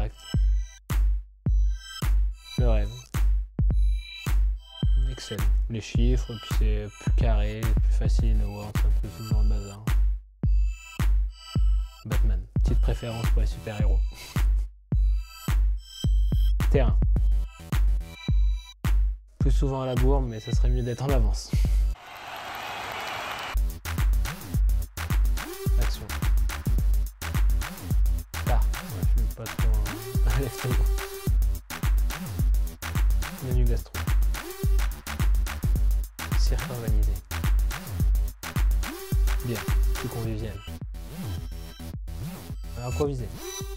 direct. Le rêve. Excel. Les chiffres, puis c'est plus carré, plus facile, Word, c'est un peu tout le genre de bazar. Batman. Petite préférence pour les super-héros. Terrain. Plus souvent à la bourre, mais ça serait mieux d'être en avance. Action. Ah, ouais, je suis pas trop à l'est. Menu gastro. Cirque organisé. Bien, plus convivial. Improvisé.